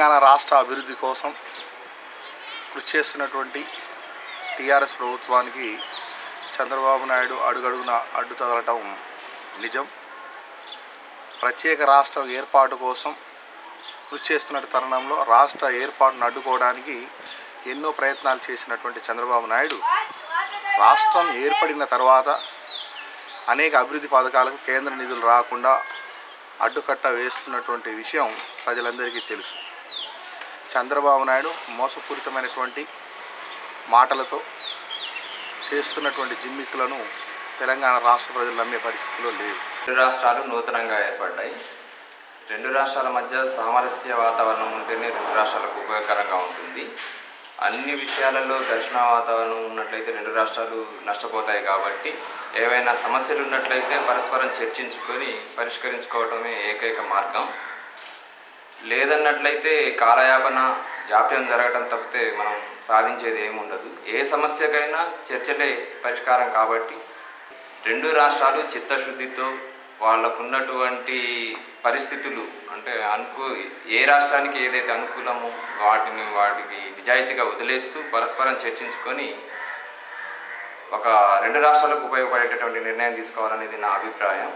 తెలంగాణ రాష్ట్ర అభివృద్ధి కోసం కృషి చేస్తున్నటువంటి టీఆర్ఎస్ ప్రభుత్వానికి చంద్రబాబు నాయుడు అడుగడుగున అడ్డు తగలటం నిజం. ప్రత్యేక రాష్ట్రం ఏర్పాటు కోసం కృషి చేస్తున్న తరుణంలో రాష్ట్ర ఏర్పాటును అడ్డుకోవడానికి ఎన్నో ప్రయత్నాలు చేసినటువంటి చంద్రబాబు నాయుడు రాష్ట్రం ఏర్పడిన తర్వాత అనేక అభివృద్ధి పథకాలకు కేంద్ర నిధులు రాకుండా అడ్డుకట్ట వేస్తున్నటువంటి విషయం ప్రజలందరికీ తెలుసు. చంద్రబాబు నాయుడు మోసపూరితమైనటువంటి మాటలతో చేస్తున్నటువంటి జిమ్మిక్కులను తెలంగాణ రాష్ట్ర ప్రజలు నమ్మే పరిస్థితిలో లేవు. రెండు రాష్ట్రాలు నూతనంగా ఏర్పడ్డాయి. రెండు రాష్ట్రాల మధ్య సామరస్య వాతావరణం ఉంటేనే రెండు రాష్ట్రాలకు ఉపయోగకరంగా ఉంటుంది. అన్ని విషయాలలో ఘర్షణ వాతావరణం ఉన్నట్లయితే రెండు రాష్ట్రాలు నష్టపోతాయి. కాబట్టి ఏవైనా సమస్యలు ఉన్నట్లయితే పరస్పరం చర్చించుకొని పరిష్కరించుకోవటమే ఏకైక మార్గం. లేదన్నట్లయితే కాలయాపన జాప్యం జరగడం తప్పితే మనం సాధించేది ఏమి ఉండదు. ఏ సమస్యకైనా చర్చలే పరిష్కారం. కాబట్టి రెండు రాష్ట్రాలు చిత్తశుద్ధితో వాళ్ళకున్నటువంటి పరిస్థితులు అంటే ఏ రాష్ట్రానికి ఏదైతే అనుకూలమో వాటికి నిజాయితీగా వదిలేస్తూ పరస్పరం చర్చించుకొని ఒక రెండు రాష్ట్రాలకు ఉపయోగపడేటటువంటి నిర్ణయం తీసుకోవాలనేది నా అభిప్రాయం.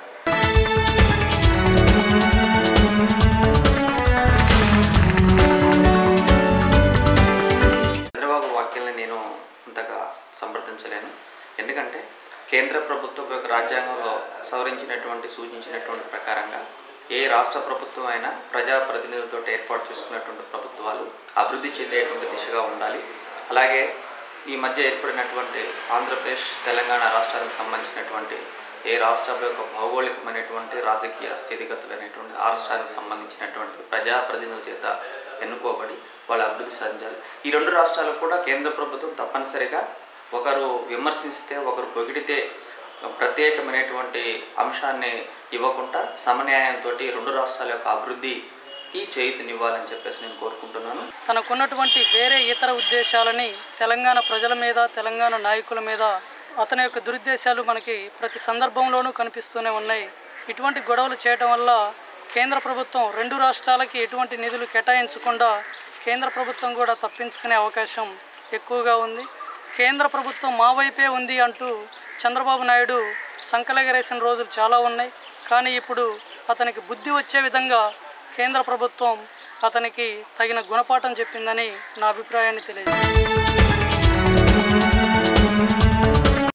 చంద్రబాబు వ్యాఖ్యల్ని నేను అంతగా సమర్థించలేను. ఎందుకంటే కేంద్ర ప్రభుత్వం యొక్క రాజ్యాంగంలో సూచించినటువంటి ప్రకారంగా ఏ రాష్ట్ర ప్రభుత్వం అయినా ప్రజాప్రతినిధులతో ఏర్పాటు చేసుకున్నటువంటి ప్రభుత్వాలు అభివృద్ధి చెందేటువంటి దిశగా ఉండాలి. అలాగే ఈ మధ్య ఏర్పడినటువంటి ఆంధ్రప్రదేశ్ తెలంగాణ రాష్ట్రానికి సంబంధించినటువంటి ఏ రాష్ట్రాల యొక్క భౌగోళికమైనటువంటి రాజకీయ స్థితిగతులు అనేటువంటి ఆ రాష్ట్రానికి సంబంధించినటువంటి ప్రజాప్రతినిధుల చేత ఎన్నుకోబడి వాళ్ళు అభివృద్ధి సాధించాలి. ఈ రెండు రాష్ట్రాలు కూడా కేంద్ర ప్రభుత్వం తప్పనిసరిగా ఒకరు విమర్శిస్తే ఒకరు పొగిడితే ప్రత్యేకమైనటువంటి అంశాన్ని ఇవ్వకుండా సమన్యాయంతో రెండు రాష్ట్రాల యొక్క అభివృద్ధికి చేయూతనివ్వాలని చెప్పేసి నేను కోరుకుంటున్నాను. తనకున్నటువంటి వేరే ఇతర ఉద్దేశాలని తెలంగాణ ప్రజల మీద తెలంగాణ నాయకుల మీద అతని యొక్క దురుద్దేశాలు మనకి ప్రతి సందర్భంలోనూ కనిపిస్తూనే ఉన్నాయి. ఇటువంటి గొడవలు చేయడం వల్ల కేంద్ర ప్రభుత్వం రెండు రాష్ట్రాలకి ఎటువంటి నిధులు కేటాయించకుండా కేంద్ర ప్రభుత్వం కూడా తప్పించుకునే అవకాశం ఎక్కువగా ఉంది. కేంద్ర ప్రభుత్వం మా వైపే ఉంది అంటూ చంద్రబాబు నాయుడు సంకలెగరేసిన రోజులు చాలా ఉన్నాయి. కానీ ఇప్పుడు అతనికి బుద్ధి వచ్చే విధంగా కేంద్ర ప్రభుత్వం అతనికి తగిన గుణపాఠం చెప్పిందని నా అభిప్రాయాన్ని తెలియజేస్తుంది.